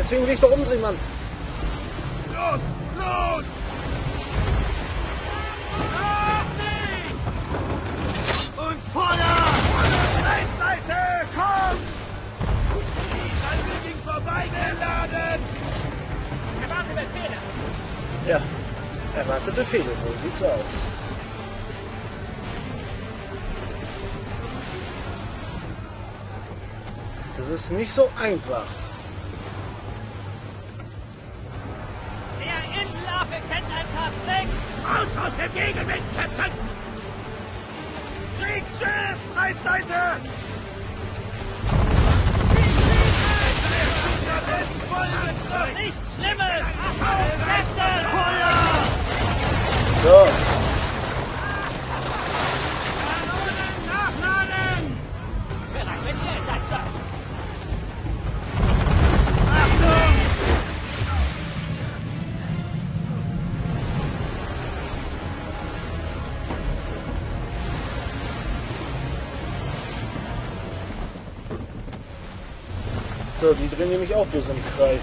deswegen will ich doch umdrehen, Mann. Los! Los! Und Feuer! Seite! Komm! Die Salve ging vorbei, geladen! Erwarte Befehle! Ja, erwarte Befehle, so sieht's aus. Das ist nicht so einfach. Der Inselaffe kennt ein paar Tricks! Raus aus dem Gegenwind, Captain! Kriegsschiff! Breitseite! Nichts Schlimmes! Auf, Captain! Feuer! So, Nachladen! Bereit, wenn ihr es seid, Sir! Achtung! so, die drehen nämlich auch bloß im Kreis.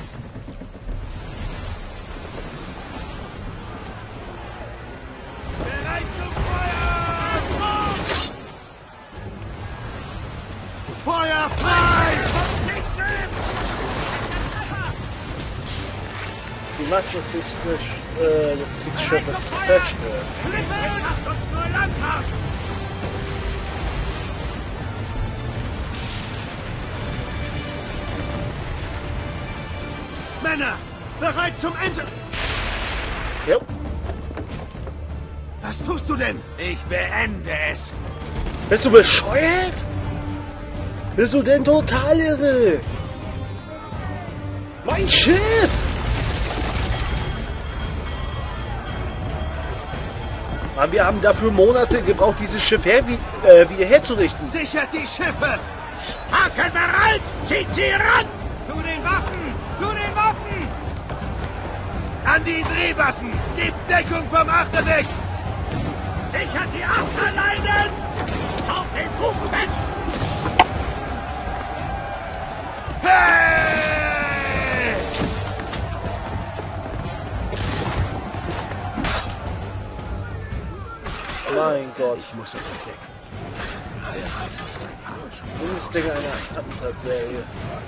Bereit zum Feuer! Feuer frei! Kriegsschiff! Die Masten des Kriegsschiffes zerstört. Klippe! Macht uns nur langsam! Männer! Bereit zum Insel! Jo. Was tust du denn? Ich beende es. Bist du bescheuert? Bist du denn total irre? Mein Schiff! Mann, wir haben dafür Monate gebraucht, dieses Schiff wieder herzurichten. Sichert die Schiffe! Haken bereit! Zieht sie ran! Zu den Waffen! Zu den Waffen! An die Drehbassen! Gebt Deckung vom Achterdeck! Sichert die Achterleinen! Schaut den Bug fest! Hey! Mein Gott. Ich muss auf Deck. Bundesding einer Attentatserie.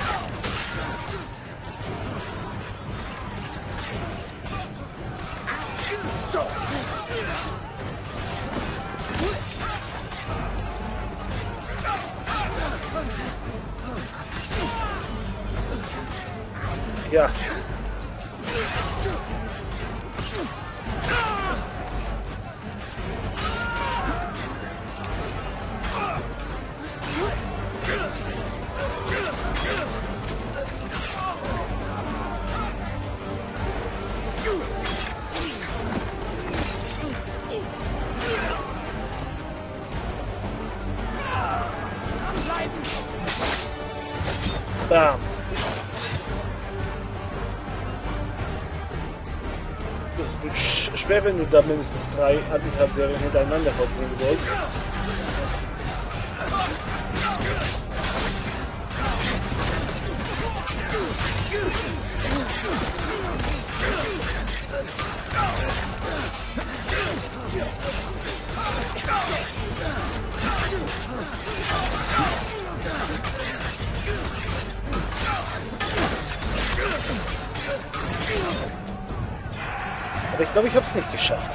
Ja. Bam. Das wird schwer, wenn du da mindestens 3 Attentatserien hintereinander verbringen sollst. Aber ich glaube, ich habe es nicht geschafft.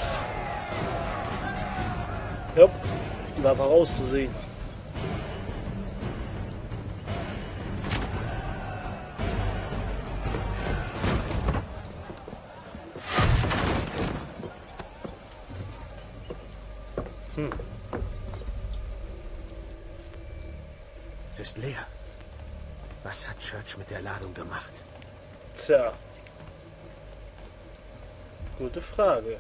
Ja, war vorauszusehen. Es ist leer. Was hat Church mit der Ladung gemacht? Tja. Gute Frage.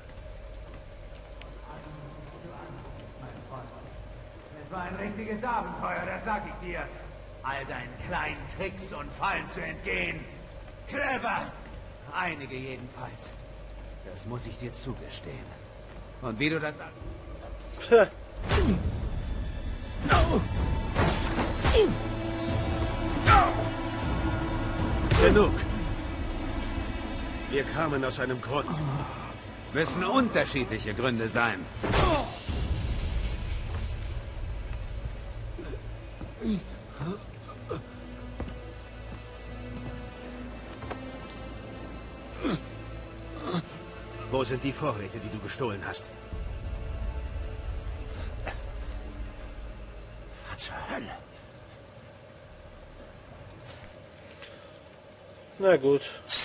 Es war ein richtiges Abenteuer, das sag ich dir. All deinen kleinen Tricks und Fallen zu entgehen. Clever! Einige jedenfalls. Das muss ich dir zugestehen. Und wie du das... Tja. Genug! Wir kamen aus einem Grund. Müssen unterschiedliche Gründe sein. Wo sind die Vorräte, die du gestohlen hast? Was zur Hölle? Na gut.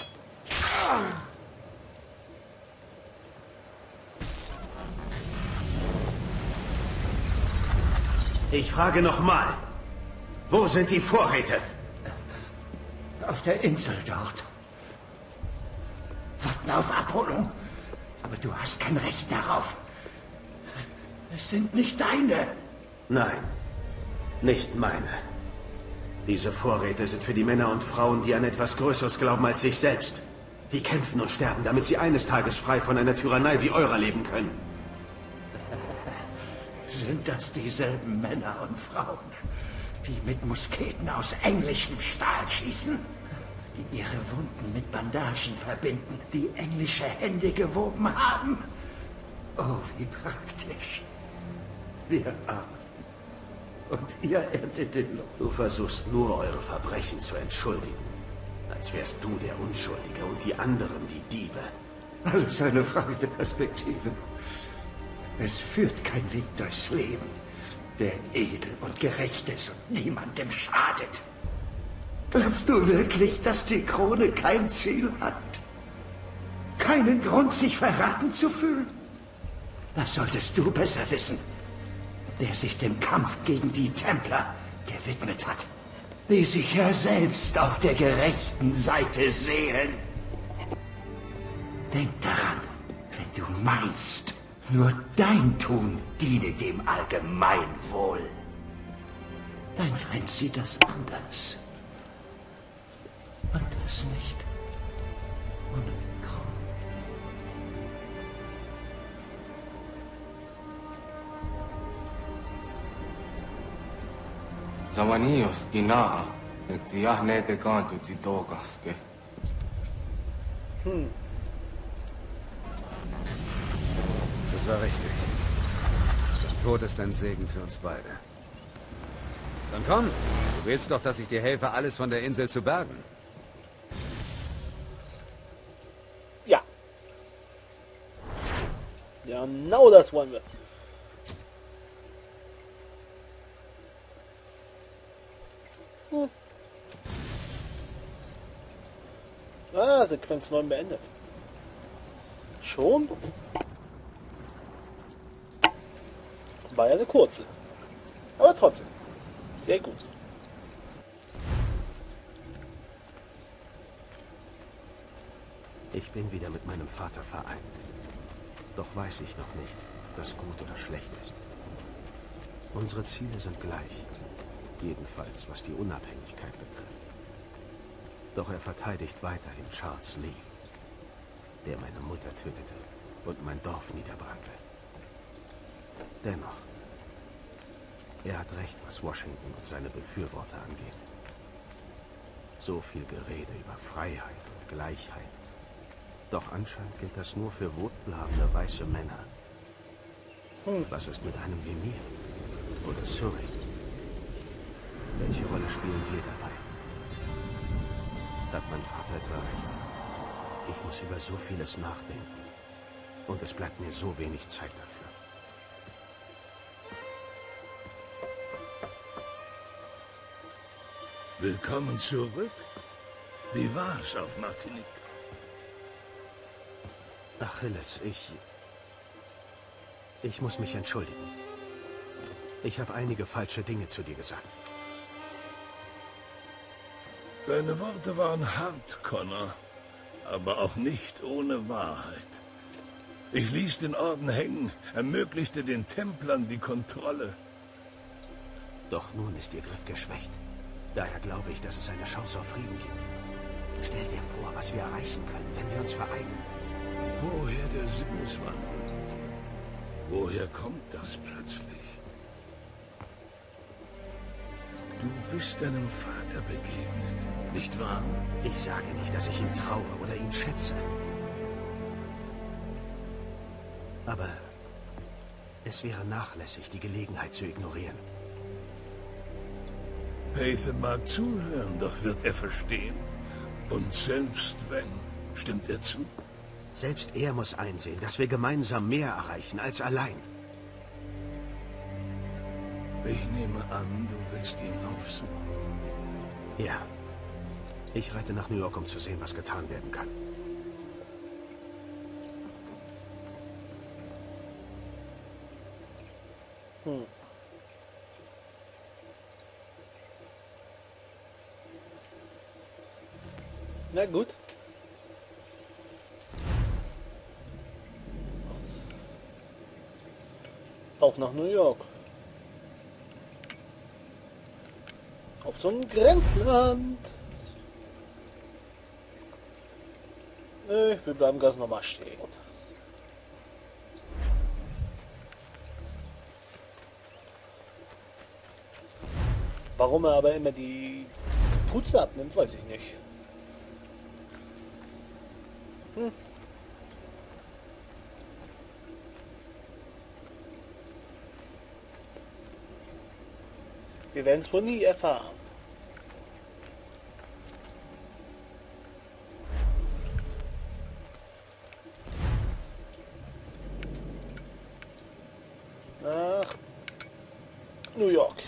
Ich frage nochmal. Wo sind die Vorräte? Auf der Insel dort. Warten auf Abholung. Aber du hast kein Recht darauf. Es sind nicht deine. Nein, nicht meine. Diese Vorräte sind für die Männer und Frauen, die an etwas Größeres glauben als sich selbst. Die kämpfen und sterben, damit sie eines Tages frei von einer Tyrannei wie eurer leben können. Sind das dieselben Männer und Frauen, die mit Musketen aus englischem Stahl schießen? Die ihre Wunden mit Bandagen verbinden, die englische Hände gewoben haben? Oh, wie praktisch. Wir Armen. Und ihr erntet den Lohn. Du versuchst nur, eure Verbrechen zu entschuldigen. Als wärst du der Unschuldige und die anderen die Diebe. Alles eine Frage der Perspektive. Es führt kein Weg durchs Leben, der edel und gerecht ist und niemandem schadet. Glaubst du wirklich, dass die Krone kein Ziel hat? Keinen Grund, sich verraten zu fühlen? Das solltest du besser wissen, der sich dem Kampf gegen die Templer gewidmet hat, die sich ja selbst auf der gerechten Seite sehen. Denk daran, wenn du meinst, nur dein Tun diene dem Allgemeinwohl. Dein Feind sieht das anders. Und das nicht ohne Grund. Zavanios Ginaa, Tiahne de Gantu Zitogaske. Das war richtig. Sein Tod ist ein Segen für uns beide. Dann komm, du willst doch, dass ich dir helfe, alles von der Insel zu bergen. Ja. Ja, genau das wollen wir. Ah, Sequenz 9 beendet. Schon? War ja eine kurze. Aber trotzdem. Sehr gut. Ich bin wieder mit meinem Vater vereint. Doch weiß ich noch nicht, ob das gut oder schlecht ist. Unsere Ziele sind gleich. Jedenfalls, was die Unabhängigkeit betrifft. Doch er verteidigt weiterhin Charles Lee, der meine Mutter tötete und mein Dorf niederbrannte. Dennoch, er hat recht, was Washington und seine Befürworter angeht. So viel Gerede über Freiheit und Gleichheit. Doch anscheinend gilt das nur für wohlhabende weiße Männer. Was ist mit einem wie mir? Oder Surrey? Welche Rolle spielen wir dabei? Hat mein Vater etwa recht? Ich muss über so vieles nachdenken. Und es bleibt mir so wenig Zeit dafür. Willkommen zurück. Wie war's auf Martinique? Achilles, ich muss mich entschuldigen. Ich habe einige falsche Dinge zu dir gesagt. Deine Worte waren hart, Connor, aber auch nicht ohne Wahrheit. Ich ließ den Orden hängen, ermöglichte den Templern die Kontrolle. Doch nun ist ihr Griff geschwächt. Daher glaube ich, dass es eine Chance auf Frieden gibt. Stell dir vor, was wir erreichen können, wenn wir uns vereinen. Woher der Sinneswandel? Woher kommt das plötzlich? Du bist deinem Vater begegnet, nicht wahr? Ich sage nicht, dass ich ihm traue oder ihn schätze. Aber es wäre nachlässig, die Gelegenheit zu ignorieren. Pathan mag zuhören, doch wird er verstehen. Und selbst wenn, stimmt er zu? Selbst er muss einsehen, dass wir gemeinsam mehr erreichen als allein. Ich nehme an, du willst ihn aufsuchen. Ja. Ich reite nach New York, um zu sehen, was getan werden kann. Na gut. Auf nach New York. Auf so ein Grenzland. Wir bleiben ganz normal stehen. Warum er aber immer die Putze abnimmt, weiß ich nicht. Wir werden es wohl nie erfahren. Nach New York.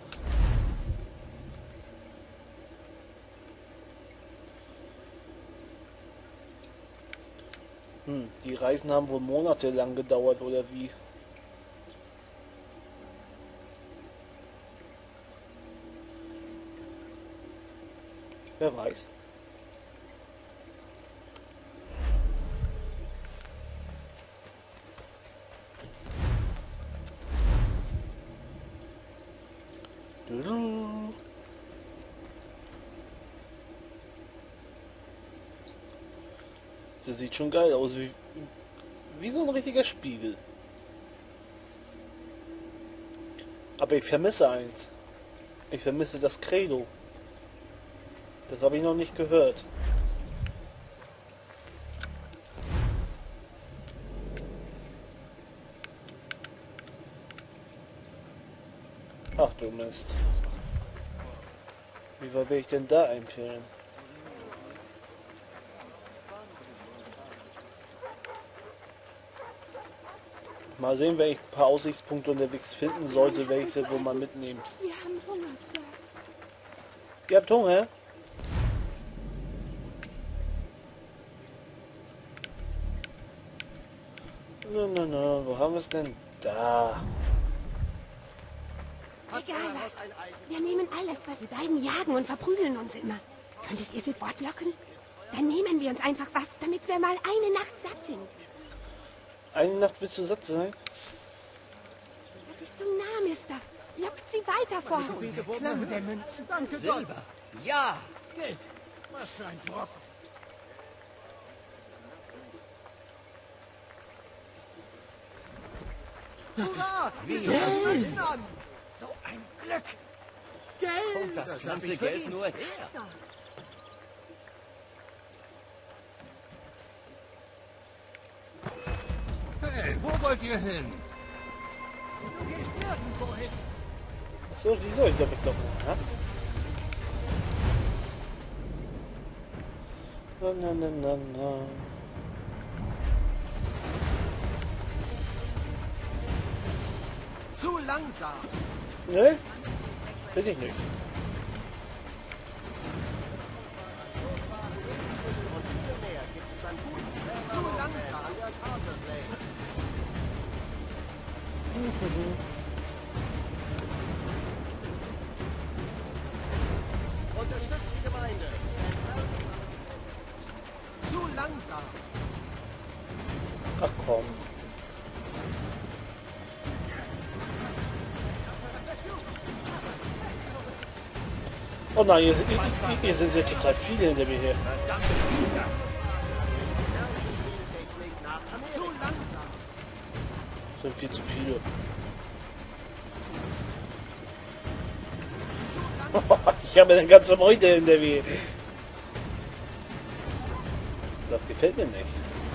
Die Reisen haben wohl monatelang gedauert, oder wie? Wer weiß. Das sieht schon geil aus, wie so ein richtiger Spiegel. Aber ich vermisse eins. Ich vermisse das Credo. Das habe ich noch nicht gehört. Ach du Mist. Wie weit will ich denn da empfehlen? Mal sehen, wenn ich ein paar Aussichtspunkte unterwegs finden sollte, werde ich sie wohl mal mitnehmen. Wir haben Hunger, Sir. Ihr habt Hunger? Na, wo haben wir es denn? Da. Egal was. Wir nehmen alles, was die beiden jagen und verprügeln uns immer. Könntet ihr sie fortlocken? Dann nehmen wir uns einfach was, damit wir mal eine Nacht satt sind. Eine Nacht willst du satt sein? Das ist zu nah, Mister. Lockt sie weiter fort. Klang der Münzen. Danke Silber. Ja. Geld. Was für ein Brocken. Das ist wie Geld. So ein Glück. Geld. Und das ganze Geld nur her. Hey, wo wollt ihr hin? Du gehst nirgendwo hin. Achso, die soll ich doch weglocken, ja? Na. Zu langsam. Ne? Bin ich nicht. Zu langsam. Unterstützt die Gemeinde. Zu langsam. Ach komm. Oh nein, ihr sind ja total viele hinter mir her. Zu langsam. Sind viel zu viele. Zu Ich habe eine ganze Meute in der Wehe. Das gefällt mir nicht.